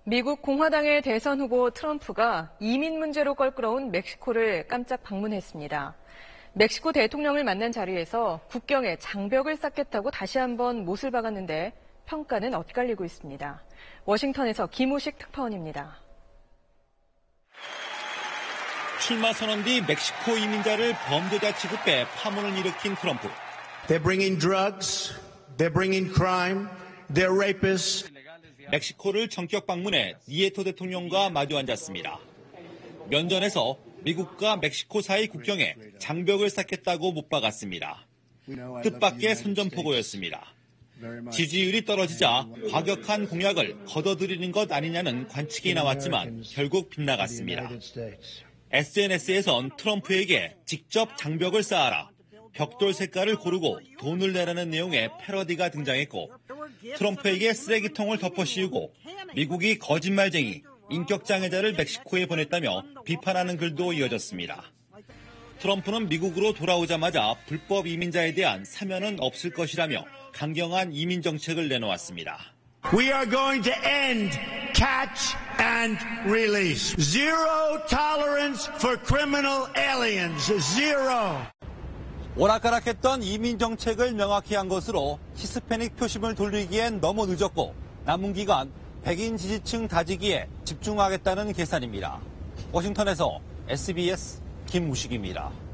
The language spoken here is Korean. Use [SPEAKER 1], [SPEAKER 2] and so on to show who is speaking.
[SPEAKER 1] 미국 공화당의 대선 후보 트럼프가 이민 문제로 껄끄러운 멕시코를 깜짝 방문했습니다. 멕시코 대통령을 만난 자리에서 국경에 장벽을 쌓겠다고 다시 한번 못을 박았는데 평가는 엇갈리고 있습니다. 워싱턴에서 김우식 특파원입니다.
[SPEAKER 2] 출마 선언 뒤 멕시코 이민자를 범죄자 취급해 파문을 일으킨 트럼프.
[SPEAKER 3] They're bringing drugs, they're bringing crime, they're rapists.
[SPEAKER 2] 멕시코를 전격 방문해 니에토 대통령과 마주 앉았습니다. 면전에서 미국과 멕시코 사이 국경에 장벽을 쌓겠다고 못 박았습니다. 뜻밖의 선전포고였습니다. 지지율이 떨어지자 과격한 공약을 걷어들이는 것 아니냐는 관측이 나왔지만 결국 빗나갔습니다. SNS에선 트럼프에게 직접 장벽을 쌓아라, 벽돌 색깔을 고르고 돈을 내라는 내용의 패러디가 등장했고, 트럼프에게 쓰레기통을 덮어씌우고 미국이 거짓말쟁이, 인격장애자를 멕시코에 보냈다며 비판하는 글도 이어졌습니다. 트럼프는 미국으로 돌아오자마자 불법 이민자에 대한 사면은 없을 것이라며 강경한 이민 정책을 내놓았습니다.
[SPEAKER 3] We are going to end catch and release. Zero tolerance for criminal aliens. Zero.
[SPEAKER 2] 오락가락했던 이민 정책을 명확히 한 것으로 히스패닉 표심을 돌리기엔 너무 늦었고 남은 기간 백인 지지층 다지기에 집중하겠다는 계산입니다. 워싱턴에서 SBS 김우식입니다.